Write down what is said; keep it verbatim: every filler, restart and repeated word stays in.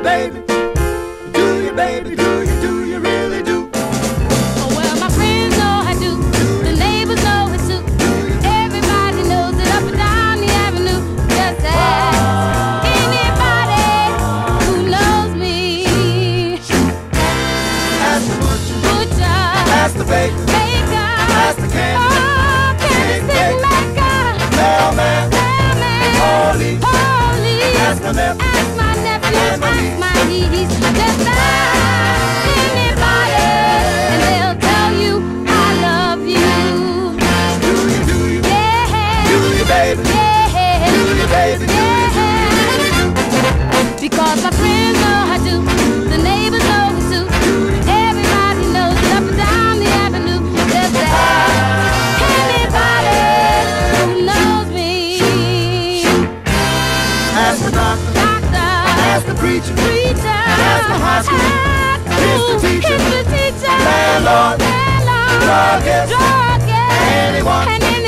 baby? Do you, baby? Do you, do you really do? Oh, well, my friends know I do. The neighbors know it too. Everybody knows it up and down the avenue. Just ask anybody who knows me. Ask the butcher, Butcher, ask the baker, baker, ask the candy, oh, candy stick maker, mailman, mailman, police, police. ask my nephew, Ask my nephew, ask my niece. ask my niece. Just ask anybody, and they'll tell you I love you. Do you, do you, Yeah, do you, baby? yeah, Do you, baby? Do you, do you really do? because my friends know I do. The neighbors know it too. Everybody knows it up and down the avenue. Just ask anybody who knows me. Ask the doctor, Doctor, ask the preacher, preacher, ask the high school history teacher, history teacher, landlord, landlord, druggist, druggist, anyone. anyone.